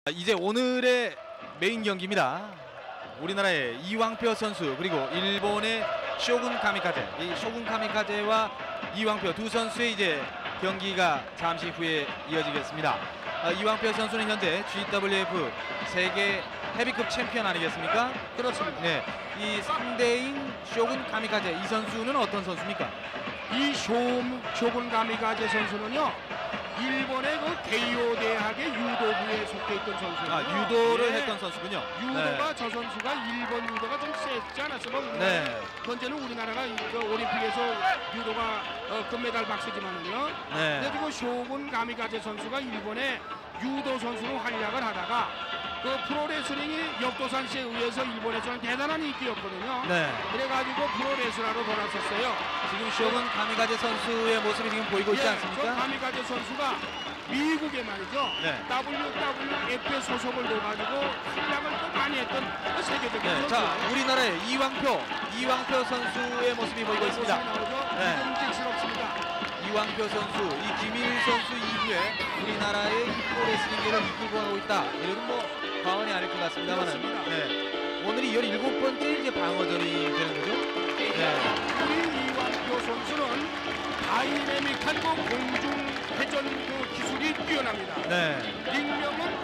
이제 오늘의 메인 경기입니다. 우리나라의 이왕표 선수 그리고 일본의 쇼군 카미카제. 이 쇼군 카미카제와 이왕표 두 선수의 이제 경기가 잠시 후에 이어지겠습니다. 이왕표 선수는 현재 GWF 세계 헤비급 챔피언 아니겠습니까? 그렇습니다. 네, 이 상대인 쇼군 카미카제 이 선수는 어떤 선수입니까? 이 쇼군 카미카제 선수는요, 일본의 그 게이오 대학의 유도부에 속해 있던 선수예요. 유도를 예. 했던 선수군요. 유도가 저 선수가 일본 유도가 좀 세지 않았으면 네. 현재는 우리나라가 그 올림픽에서 유도가 금메달 박스지만은요. 네. 근데 지금 쇼군 카미카제 선수가 일본의 유도 선수로 활약을 하다가 그 프로레슬링이 역도산시에 의해서 일본에서는 대단한 인기였거든요. 네. 그래가지고 프로레슬러로 돌아섰어요. 지금 쇼군 카미카제 선수의 모습이 지금 보이고 있지 저 않습니까? 카미카제 선수가 미국에 말이죠. 네. WWF에 소속을 둬가지고 활약을 또 많이 했던 그 세계적인 네. 선수. 자, 우리나라의 이왕표 선수의 모습이 보이고 있습니다. 네. 인증스럽습니다. 이왕표 선수, 이 김일 선수 이후에 우리나라의 프로레슬링계를 이끌고 가고 있다. 이런 뭐 과언이 아닐 것 같습니다만. 그렇습니다. 네. 오늘이 17번째 이제 방어전이 되는 거죠. 네. 우리 이왕표 선수는 다이내믹한 그 공중 회전 그 기술이 뛰어납니다. 네. 링명은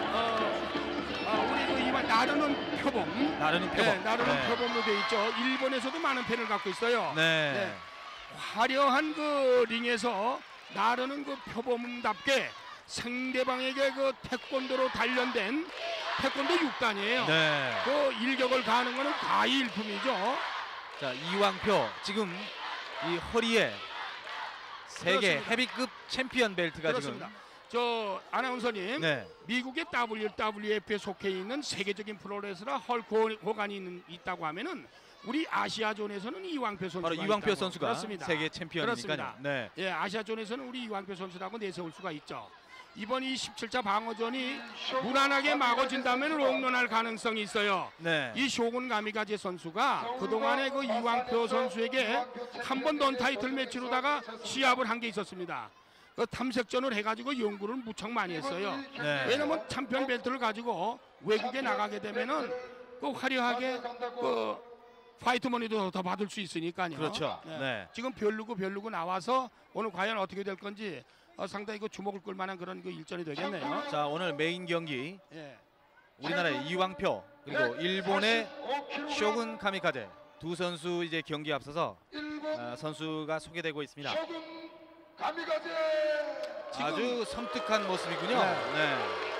우리 그 이왕 나르는 표범. 나르는 표범. 네, 나르는 네. 표범으로 돼 있죠. 일본에서도 많은 팬을 갖고 있어요. 네. 네. 화려한 그 링에서 나르는 그 표범답게 상대방에게 그 태권도로 단련된 태권도 6단이에요. 네. 그 일격을 가하는 거는 과일품이죠. 자, 이왕표 지금 이 허리에 세계 그렇습니다. 헤비급 챔피언 벨트가 그렇습니다. 저 아나운서님, 지금 네. 미국의 WWF에 속해 있는 세계적인 프로레슬러 헐크 호간이 있다고 하면은 우리 아시아존에서는 이왕표 선수가 바로 이왕표 있다고. 선수가 그렇습니다. 세계 챔피언이니까요. 그렇습니다. 네. 예, 아시아존에서는 우리 이왕표 선수라고 내세울 수가 있죠. 이번 이 17차 방어전이 무난하게 막아진다면 롱런할 가능성이 있어요. 네. 이 쇼군 카미카제 선수가 그동안에 그 이왕표 선수에게 한 번 넌 타이틀 매치로다가 시합을 한 게 있었습니다. 그 탐색전을 해가지고 연구를 무척 많이 했어요. 네. 왜냐면 챔피언 벨트를 가지고 외국에 나가게 되면은 그 화려하게 그 파이트 머니도 더 받을 수 있으니까요. 그렇죠. 네. 지금 별르고 나와서 오늘 과연 어떻게 될 건지 상당히 그 주목을 끌 만한 그런 그 일전이 되겠네요. 자, 오늘 메인 경기 예. 우리나라의 이왕표 그리고 일본의 쇼군 카미카제 두 선수 이제 경기 앞서서 선수가 소개되고 있습니다. 아주 섬뜩한 모습이군요. 네.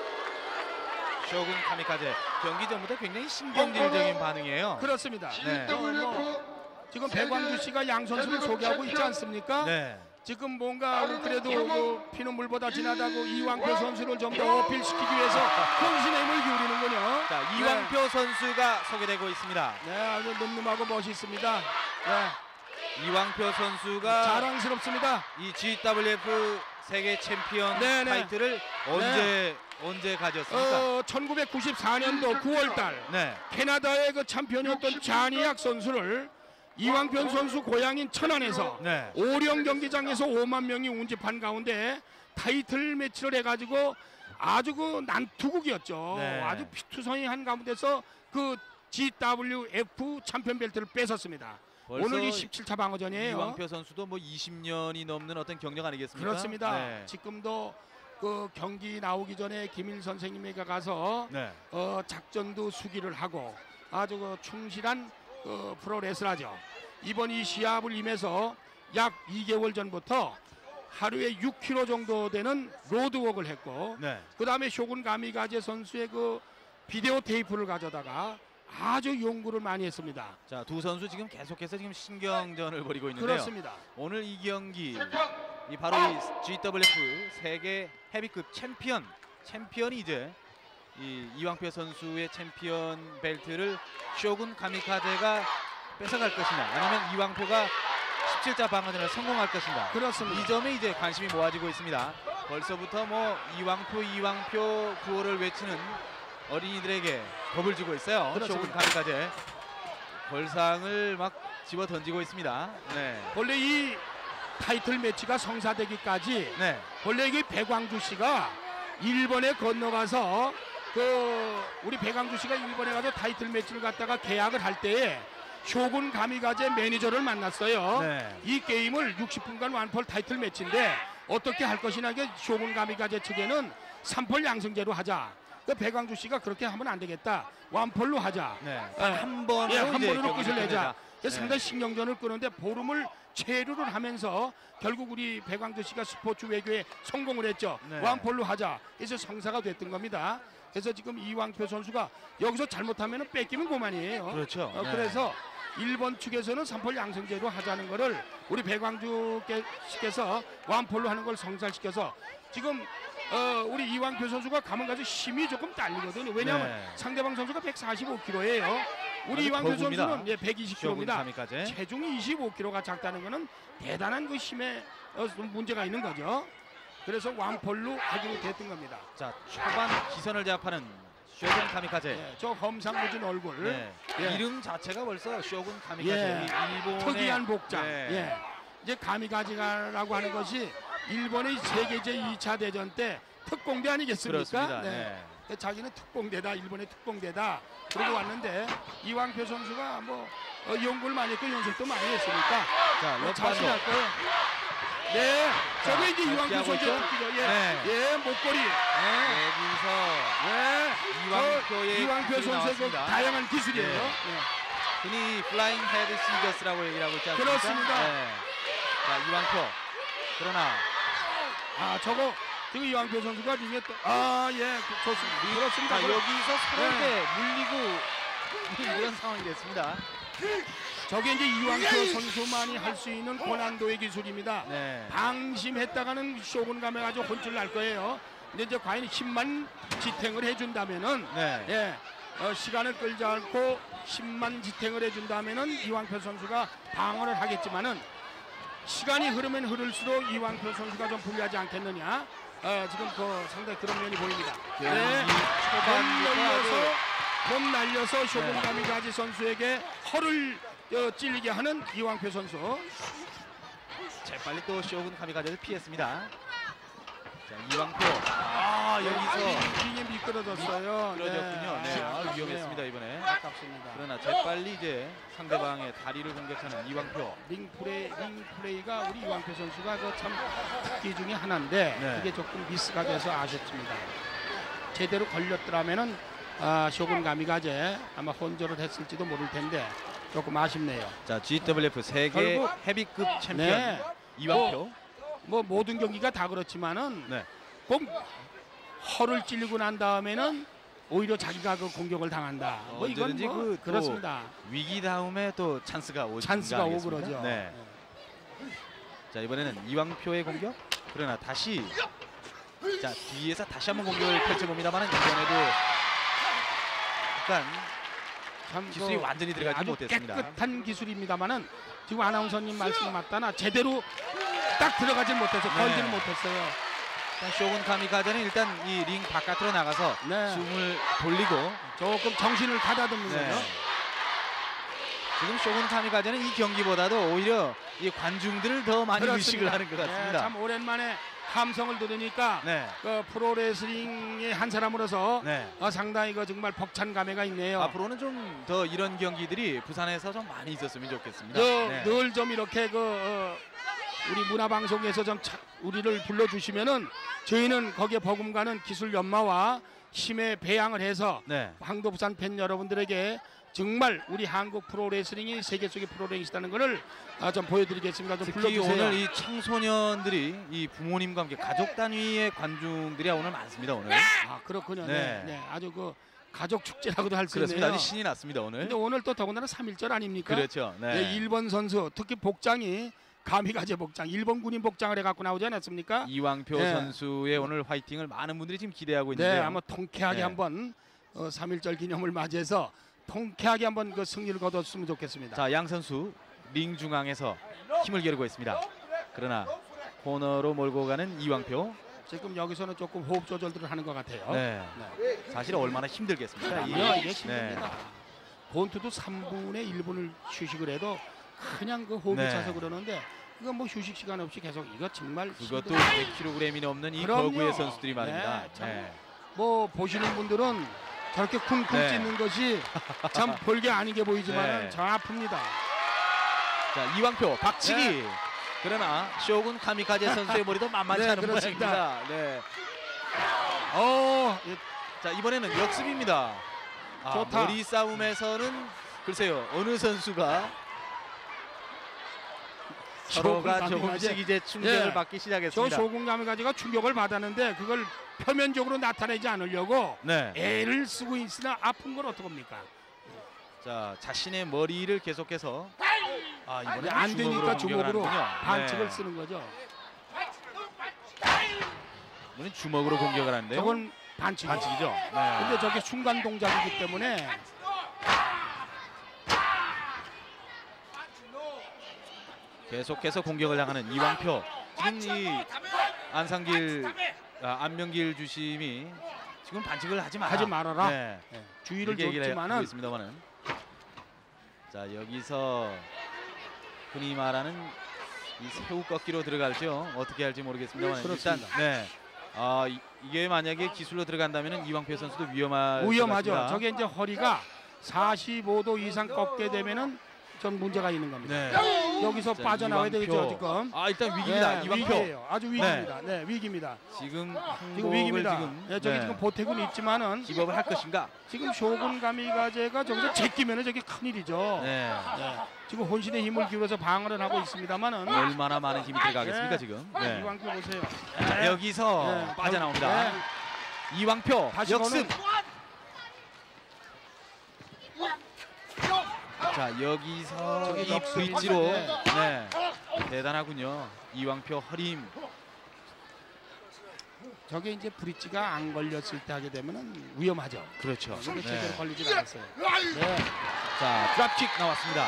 쇼군 카미카제 경기 전부터 굉장히 신경질적인 반응이에요. 그렇습니다. 네. 지금 백광주 씨가 양 선수를 소개하고 있지 않습니까? 네. 지금 뭔가 그래도 그 피는 물보다 진하다고 이왕표 선수를 좀 더 어필시키기 위해서 혼신의 힘을 기울이는군요. 자, 이왕표 선수가 소개되고 있습니다. 네, 아주 늠름하고 멋있습니다. 네, 이왕표 선수가 자랑스럽습니다. 이 GWF 세계 챔피언 네, 네. 타이틀을 언제 가졌습니까? 1994년도 9월달 네. 캐나다의 그 챔피언이었던 자니악 선수를 이왕표 선수 고향인 천안에서 네. 오령 경기장에서 5만 명이 운집한 가운데 타이틀 매치를 해가지고 아주 그 난투극이었죠. 네. 아주 피투성이한 가운데서 그 GWF 챔피언 벨트를 뺏었습니다. 오늘 이 17차 방어전이에요. 이왕표 선수도 뭐 20년이 넘는 어떤 경력 아니겠습니까? 그렇습니다. 네. 지금도 그 경기 나오기 전에 김일 선생님에게 가서 네. 작전도 수기를 하고 아주 그 충실한 프로레슬러죠. 이번 이 시합을 임해서 약 2개월 전부터 하루에 6km 정도 되는 로드웍을 했고, 네. 그 다음에 쇼군 카미카제 선수의 그 비디오 테이프를 가져다가 아주 연구를 많이 했습니다. 자, 두 선수 지금 계속해서 지금 신경전을 벌이고 있는데요. 그렇습니다. 오늘 이 경기 이 바로 이 GWF 세계 헤비급 챔피언이 이제 이 이왕표 선수의 챔피언 벨트를 쇼군 카미카제가 뺏어갈 것이냐, 아니면 이왕표가 17자 방어전을 성공할 것인가. 그렇습니다. 이 점에 이제 관심이 모아지고 있습니다. 벌써부터 뭐 이왕표 구호를 외치는 어린이들에게 겁을 주고 있어요. 그렇습니다. 쇼군 카미카제 벌상을 막 집어 던지고 있습니다. 네. 원래 이 타이틀 매치가 성사되기까지 네. 원래 이게 백광주 씨가 일본에 건너가서 우리 배강주 씨가 일본에 가서 타이틀 매치를 갖다가 계약을 할 때에 쇼군 가미가제 매니저를 만났어요. 네. 이 게임을 60분간 완폴 타이틀 매치인데 어떻게 할 것이냐. 이게 쇼군 가미가제 측에는 3폴 양승제로 하자. 그 배강주 씨가 그렇게 하면 안 되겠다. 완폴로 하자. 네. 예, 한 번으로 한 이제 번으로 경기를 끝을 내자. 끝내자. 그래서 상당히 신경전을 끄는데 보름을 체류를 하면서 결국 우리 배광주 씨가 스포츠 외교에 성공을 했죠. 네. 완폴로 하자. 그래서 성사가 됐던 겁니다. 그래서 지금 이왕표 선수가 여기서 잘못하면 뺏기면 그만이에요. 그렇죠. 네. 그래서 일본 측에서는 3폴 양승제로 하자는 거를 우리 배광주 씨께서 완폴로 하는 걸 성사시켜서 지금 우리 이왕표 선수가 가면 가서 힘이 조금 딸리거든요. 왜냐하면 네. 상대방 선수가 145kg예요. 우리 아주 이왕표 거구입니다. 선수는 쇼군 120kg입니다. 가미카제. 체중이 25kg가 작다는 것은 대단한 그 힘에 좀 문제가 있는 거죠. 그래서 완폴로 하기로 됐던 겁니다. 자, 초반 기선을 제압하는 쇼군 가미카제. 예, 저 험상궂은 얼굴, 네. 예. 이름 자체가 벌써 쇼군 가미카제. 예. 이 일본의 특이한 복장. 네. 예. 이제 가미가지라고 하는 것이 일본의 세계 제2차 대전 때 특공대 아니겠습니까? 그렇습니다. 네. 자기는 특공대다, 일본의 특공대다 그러고 왔는데 이왕표 선수가 뭐 연구를 많이 했고 연습도 많이 했으니까 자, 뭐 럭바도. 자신할 거예요. 네, 저게 이제 잘 이왕표 피하고 선수의 있죠? 특기죠. 예, 네. 예, 목걸이. 예. 여기서 네. 이왕표의 이왕표 기술이 선수의 그 나왔습니다. 다양한 기술이에요. 네. 예. 흔히 플라잉 헤드 시저스라고 얘기를 하고 있지 않습니까? 그렇습니다. 네. 자, 이왕표. 그러나 아, 저거 지금 이왕표 선수가 링에 예, 좋습니다. 그렇습니다. 자, 여기서 서로에 네. 물리고 이런 상황이 됐습니다. 저게 이제 이왕표 선수만이 할 수 있는 고난도의 기술입니다. 네. 방심했다가는 쇼군 가면 아주 혼쭐 날 거예요. 근데 이제 과연 힘만 지탱을 해준다면은 네. 예, 시간을 끌지 않고 힘만 지탱을 해준다면은 이왕표 선수가 방어를 하겠지만은 시간이 흐르면 흐를수록 이왕표 선수가 좀 불리하지 않겠느냐. 지금 상당히 그런 면이 보입니다. 네, 몸 날려서 쇼군 가미가지 선수에게 허를 찔리게 하는 이왕표 선수. 재빨리 또 쇼군 가미카제를 피했습니다. 자, 이왕표. 여기서 링이 미끄러졌어요. 그러졌군요. 네. 위험했습니다, 이번에. 아깝습니다. 그러나 재빨리 이제 상대방의 다리를 공격하는 이왕표. 링 플레이가 우리 이왕표 선수가 참 특기 중에 하나인데 네. 이게 조금 미스가 돼서 아쉽습니다. 제대로 걸렸더라면은 쇼군 가미가제 아마 혼조를 했을지도 모를 텐데 조금 아쉽네요. 자, GWF 세계 결국 헤비급 챔피언 네. 이왕표. 뭐 모든 경기가 다 그렇지만은 네. 꼭 허를 찔리고 난 다음에는 오히려 자기가 그 공격을 당한다. 뭐 이건 언제든지 뭐 또 그렇습니다. 위기 다음에 또 찬스가 오고 그러죠. 네. 자, 이번에는 이왕표의 공격. 그러나 다시 자, 뒤에서 다시 한번 공격을 펼쳐봅니다만 이번에도 약간 참 기술이 완전히 들어가지 아주 못했습니다. 깨끗한 기술입니다만은 지금 아나운서님 말씀 맞다나 제대로 딱 들어가질 못해서 네. 걸지는 못했어요. 자, 쇼군 가미카제는 일단 이 링 바깥으로 나가서 네. 숨을 돌리고 조금 정신을 가다듬는 네. 거죠. 지금 쇼군 가미카제는 이 경기보다도 오히려 이 관중들을 더 많이 그렇습니다. 의식을 하는 것 네, 같습니다. 참 오랜만에 함성을 들으니까 네. 그 프로레슬링의 한 사람으로서 네. 상당히 정말 벅찬 감회가 있네요. 앞으로는 좀 더 이런 경기들이 부산에서 좀 많이 있었으면 좋겠습니다. 늘 좀 이렇게 우리 문화방송에서 좀 우리를 불러주시면은 저희는 거기에 버금가는 기술 연마와 힘의 배양을 해서 네. 항도 부산 팬 여러분들에게 정말 우리 한국 프로레슬링이 세계 속의 프로레슬링이라는 것을 좀 보여드리겠습니다. 좀 특히 불러주세요. 오늘 이 청소년들이 이 부모님과 함께 가족 단위의 관중들이 오늘 많습니다. 오늘. 그렇군요. 네. 네. 아주 가족 축제라고도 할 수 그렇습니다. 있네요. 아주 신이 났습니다 오늘. 근데 오늘 또 더군다나 3.1절 아닙니까? 그렇죠. 네. 네, 일본 선수 특히 복장이 가미가제 복장, 일본 군인 복장을 해갖고 나오지 않았습니까? 이왕표 네. 선수의 오늘 화이팅을 많은 분들이 지금 기대하고 네, 있는데요. 아마 통쾌하게 네. 한번 3.1절 기념을 맞이해서 통쾌하게 한번 그 승리를 거뒀으면 좋겠습니다. 자, 양 선수 링 중앙에서 힘을 기울이고 있습니다. 그러나 코너로 몰고 가는 이왕표. 지금 여기서는 조금 호흡 조절들을 하는 것 같아요. 네. 사실 얼마나 힘들겠습니까? 이게 힘듭니다. 본투도 3분의 1분을 휴식을 해도 그냥 그 호흡을 네. 차서 그러는데 이거 뭐 휴식 시간 없이 계속 이거 정말 그것도 힘들어요. 100kg이 넘는 이 그럼요. 거구의 선수들이 말입니다. 네, 참. 네. 뭐 보시는 분들은 저렇게 쿵쿵 네. 찢는 것이 참 별게 아니게 보이지만 네. 저 아픕니다. 자, 이왕표 박치기. 네. 그러나 쇼군 카미카제 선수의 머리도 만만치 네, 않은 그렇습니다. 모양입니다. 네. 예, 자, 이번에는 역습입니다. 좋다. 머리 싸움에서는 글쎄요, 어느 선수가 서로가 조금씩 이제 충격을 예. 받기 저 시작했습니다. 쇼군 가미가제가 충격을 받았는데 그걸 표면적으로 나타내지 않으려고 네. 애를 쓰고 있으나 아픈 걸 어떡합니까? 자, 자신의 머리를 계속해서 이번에 안 되니까 주먹으로 반칙을 네. 쓰는 거죠. 이번엔 주먹으로 공격을 하는데요. 저건 반칙이죠. 네. 근데 저게 순간 동작이기 때문에 계속해서 공격을 당하는 이왕표. 지금 이 안명길 주심이 지금 반칙을 하지 말아라. 네. 주의를 이렇게 얘기를 하고 줬지만은 있습니다만은. 자, 여기서 흔히 말하는 이 새우 꺾기로 들어갈죠. 어떻게 할지 모르겠습니다만 일단 그렇습니다. 이게 만약에 기술로 들어간다면 이왕표 선수도 위험할 것 위험하죠. 같습니다. 저게 이제 허리가 45도 이상 꺾게 되면은 좀 문제가 있는 겁니다. 네. 여기서 자, 빠져나와야 이왕표. 되겠죠 지금. 일단 위기입니다. 네, 이왕표. 위기예요. 아주 위기입니다. 네, 위기입니다. 지금 지금 위기입니다. 지금 저기 지금 보태군 있지만은 기법을 할 것인가? 지금 쇼군 가미가제가 저기서 제끼면은 저게 큰일이죠. 네. 지금 혼신의 힘을 기울여서 방어를 하고 있습니다만은 얼마나 많은 힘이 들어가겠습니까 네. 지금? 네. 이왕표 보세요. 자, 여기서 네. 빠져나옵니다. 네. 이왕표 다시 역습. 거는 자, 여기서 저기 이 역습. 브릿지로 네. 대단하군요. 이왕표 허림. 저게 이제 브릿지가 안 걸렸을 때 하게 되면은 위험하죠. 그렇죠. 근데 네. 제대로 걸리지 않았어요. 네. 자, 드랍킥 나왔습니다.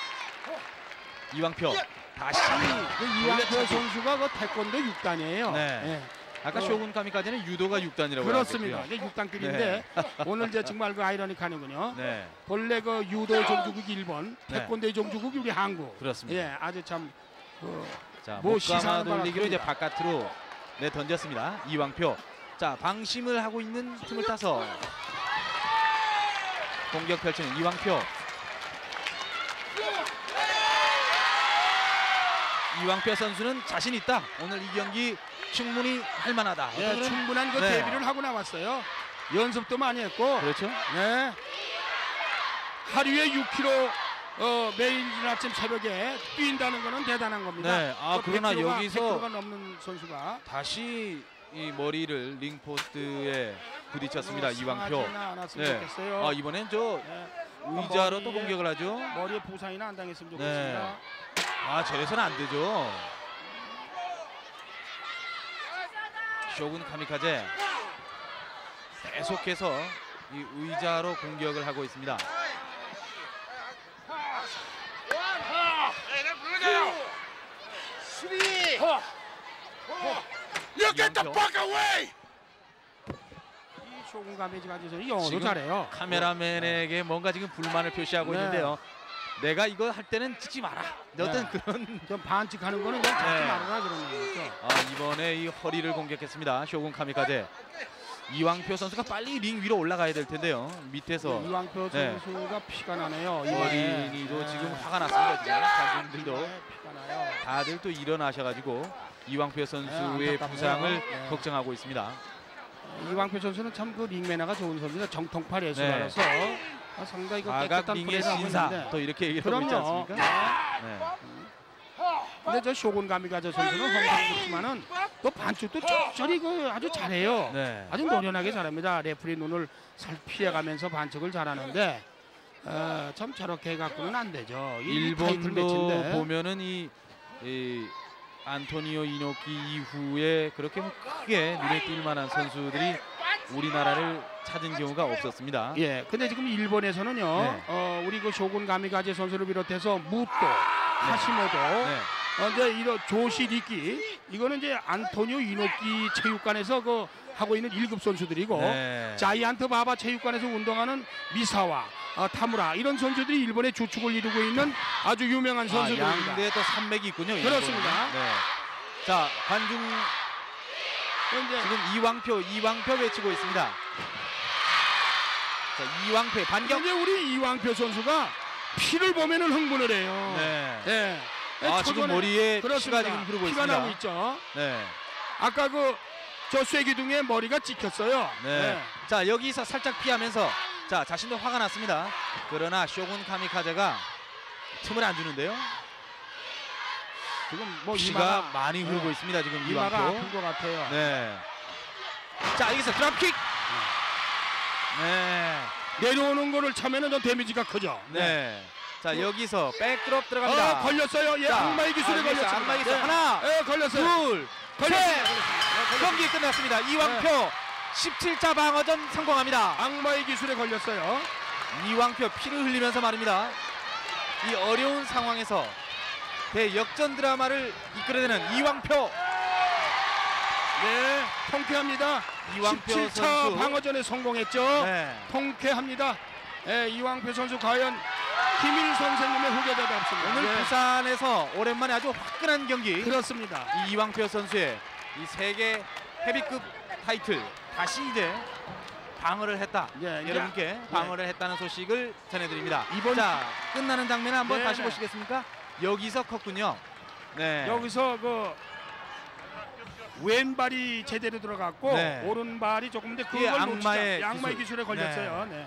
이왕표 다시 그 이왕표 올려차기. 선수가 그 태권도 6단이에요. 네. 아까 쇼군 카미카제는 유도가 6단이라고 그렇습니다. 이게 6단급인데 오늘 이제 정말 그 아이러니하는군요. 네. 본래 그 유도의 종주국이 일본, 네. 태권도의 종주국이 우리 한국. 그렇습니다. 예, 아주 참 자, 뭐 목감아 시사하는 바가 돌리기로 이제 큽니다. 바깥으로 던졌습니다. 이왕표. 자, 방심을 하고 있는 틈을 타서 공격 펼치는 이왕표. 이왕표 선수는 자신 있다. 오늘 이 경기 충분히 할 만하다. 예, 어떤 충분한 그 네. 대비를 하고 나왔어요. 연습도 많이 했고. 그렇죠. 네. 하루에 6km 매일 아침 새벽에 뛴다는 거는 대단한 겁니다. 네. 그 그러나 100km 가 여기서 100km 가 넘는 선수가 다시 이 머리를 링 포스트에 부딪혔습니다. 이왕표. 상하지는 않았으면 네. 좋겠어요. 이번엔 저 네. 의자로 또 머리에- 공격을 하죠. 머리에 부상이나 안 당했으면 네. 좋겠습니다. 저래서는 안 되죠. 쇼군 카미카제 계속해서 이 의자로 공격을 하고 있습니다. 이왕표. 이 쇼군 가메지 가지고 영어도 지금 잘해요. 카메라맨에게 뭔가 지금 불만을 표시하고 네. 있는데요. 내가 이거 할 때는 찍지 마라. 어떤 네. 그런 좀 반칙하는 거는 그냥 잡지 네. 말아라 그러는 거죠. 이번에 이 허리를 공격했습니다. 쇼군 카미카제. 이왕표 선수가 빨리 링 위로 올라가야 될 텐데요. 밑에서 이왕표 네. 선수가 피가 나네요. 이번에. 어린이도 네. 지금 화가 났습니다. 지금 관중들도 네, 피가 나요. 다들 또 일어나셔가지고 이왕표 선수의 안타깝네요. 부상을 네. 걱정하고 있습니다. 이왕표 선수는 참 그 링매너가 좋은 선수입니다. 정통파 예술가라서 상당히 그 과각 깨끗한 링의 플레이를 하고 신사 있는데. 또 이렇게 얘기를 하고 있지 그럼요. 않습니까? 네. 근데 저 쇼군 가미가제 선수는 항상 좋지만은 또 반칙도 적절히 그 아주 잘해요. 네. 아주 노련하게 잘합니다. 레프리 눈을 살 피해가면서 반칙을 잘하는데 참 저렇게 갖고는 안 되죠. 이 타이틀 일본도 매치인데. 보면은 이 안토니오 이노키 이후에 그렇게 뭐 크게 눈에 띌 만한 선수들이 우리나라를 찾은 경우가 없었습니다. 예, 근데 지금 일본에서는요, 네. 우리 그 쇼군 가미가제 선수를 비롯해서 무토, 하시모토, 네. 이제 이런 조시리키, 이거는 이제 안토니오 이노키 체육관에서 그 하고 있는 1급 선수들이고, 네. 자이언트 바바 체육관에서 운동하는 미사와, 타무라 이런 선수들이 일본의 주축을 이루고 있는 아주 유명한 선수들입니다. 양대 또 산맥이 있군요. 그렇습니다. 일본은. 네. 자, 관중 이제 지금 이왕표 외치고 있습니다. 자, 이왕표 반격. 이제 우리 이왕표 선수가 피를 보면은 흥분을 해요. 네. 네. 아, 지금 머리에 그렇습니다. 피가 지금 흐르고 피가 있습니다. 나고 있죠. 네. 아까 저 쐐기둥에 머리가 찍혔어요. 네. 자, 여기서 살짝 피하면서 자, 자신도 화가 났습니다. 그러나 쇼군 카미카제가 틈을 안 주는데요. 지금 뭐 피가 많이 흐르고 있습니다. 지금 이마가 이왕표. 아픈 것 같아요. 네. 자, 여기서 드랍킥. 네. 내려오는 거를 차면은 더 데미지가 크죠. 네. 자, 여기서 백드롭 들어갑니다. 걸렸어요. 예, 자, 악마의 기술에 걸렸습니다. 악마의 기술. 네. 하나, 예, 걸렸어요. 둘, 걸렸습니다. 셋. 경기 끝났습니다. 이왕표 17차 방어전 성공합니다. 악마의 기술에 걸렸어요. 이왕표 피를 흘리면서 말입니다. 이 어려운 상황에서 대역전 드라마를 이끌어내는 이왕표. 네, 통쾌합니다. 이왕표 17차 선수. 방어전에 성공했죠. 네. 통쾌합니다. 예, 이왕표 선수 과연 김일 선생님의 후계자답습니다. 오늘 네. 부산에서 오랜만에 아주 화끈한 경기. 그렇습니다. 이 이왕표 선수의 이 세계 헤비급 타이틀 다시 이제 방어를 했다. 예, 여러분께 예. 방어를 했다는 소식을 전해드립니다. 이번- 자, 끝나는 장면 한번 네, 다시 네. 보시겠습니까? 여기서 컸군요. 네. 여기서 왼발이 제대로 들어갔고 네. 오른발이 조금 더 이게 그걸 놓치자 악마의 악마의 기술. 기술에 걸렸어요. 네.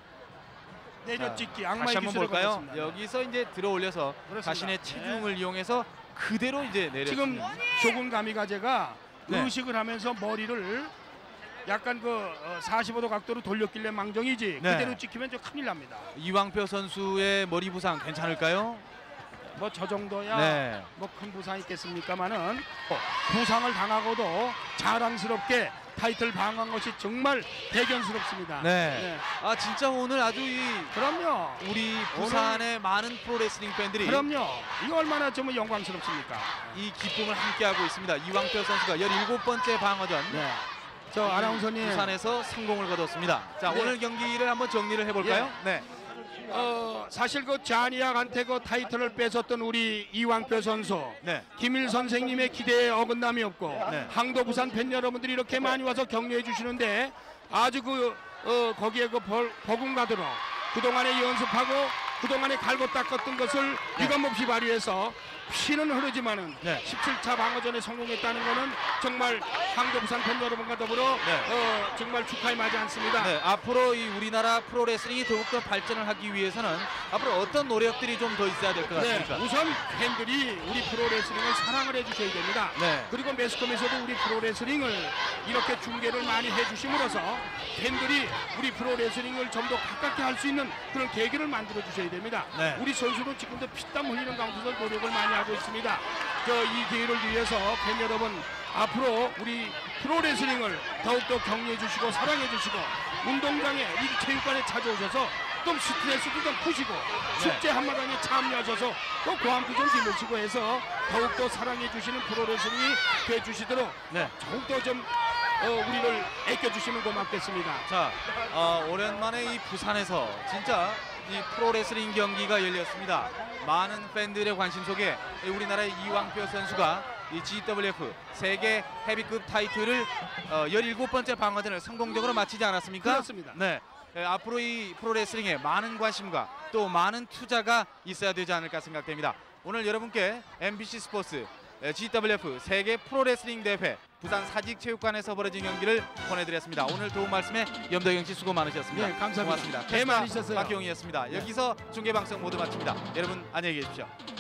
내려찍기 다시 악마의 한번 기술에 볼까요? 걸렸습니다. 여기서 이제 들어 올려서 그렇습니다. 자신의 체중을 이용해서 그대로 이제 내려. 지금 쇼군 가미가제가 네. 의식을 하면서 머리를 약간 45도 각도로 돌렸길래 망정이지 네. 그대로 찍히면 좀 큰일 납니다. 이왕표 선수의 머리 부상 괜찮을까요? 뭐 저 정도야 네. 뭐 큰 부상 있겠습니까마는 부상을 당하고도 자랑스럽게 타이틀 방어한 것이 정말 대견스럽습니다. 네. 아, 진짜 오늘 아주 그럼요. 우리 부산의 많은 프로레슬링 팬들이 그럼요. 이거 얼마나 좀 영광스럽습니까? 이 기쁨을 함께하고 있습니다. 이왕표 선수가 17번째 방어전 네. 저 아나운서님 부산에서 성공을 거뒀습니다. 자, 네. 오늘 경기를 한번 정리를 해볼까요? 네. 사실 자니악한테 타이틀을 뺏었던 우리 이왕표 선수 네. 김일 선생님의 기대에 어긋남이 없고 네. 항도 부산 팬 여러분들이 이렇게 많이 와서 격려해 주시는데 아주 거기에 버금가도록 그동안에 연습하고 그동안에 갈고 닦았던 것을 네. 유감없이 발휘해서 피는 흐르지만은 네. 17차 방어전에 성공했다는 것은 정말 항도 부산 팬 여러분과 더불어 네. 정말 축하에 맞지 않습니다. 네, 앞으로 이 우리나라 프로레슬링이 더욱더 발전을 하기 위해서는 앞으로 어떤 노력들이 좀 더 있어야 될 것 네, 같습니까? 우선 팬들이 우리 프로레슬링을 사랑을 해주셔야 됩니다. 네. 그리고 매스컴에서도 우리 프로레슬링을 이렇게 중계를 많이 해주심으로써 팬들이 우리 프로레슬링을 좀 더 가깝게 할 수 있는 그런 계기를 만들어 주셔야 됩니다. 네. 우리 선수도 지금도 피땀 흘리는 가운데서 노력을 많이 하고 있습니다. 이 기회를 위해서 팬 여러분 앞으로 우리 프로레슬링을 더욱더 격려해 주시고 사랑해 주시고 운동장에 이 체육관에 찾아오셔서 좀 스트레스도 좀 푸시고 축제 한마당에 참여하셔서 또 고함도 좀 지르시고 해서 더욱더 사랑해 주시는 프로레슬링이 돼 주시도록 네. 더욱더 좀 우리를 아껴주시면 고맙겠습니다. 자, 오랜만에 이 부산에서 진짜 이 프로레슬링 경기가 열렸습니다. 많은 팬들의 관심 속에 우리나라의 이왕표 선수가 이 GWF 세계 헤비급 타이틀을 17번째 방어전을 성공적으로 마치지 않았습니까? 그렇습니다. 네. 앞으로 이 프로레슬링에 많은 관심과 또 많은 투자가 있어야 되지 않을까 생각됩니다. 오늘 여러분께 MBC 스포츠 GWF 세계 프로레슬링 대회 부산 사직체육관에서 벌어진 경기를 보내드렸습니다. 오늘 도움 말씀에 염도경 씨 수고 많으셨습니다. 네, 감사합니다. 고맙습니다. 개 많으셨어요. 박경이었습니다. 네. 여기서 중계방송 모두 마칩니다. 여러분 안녕히 계십시오.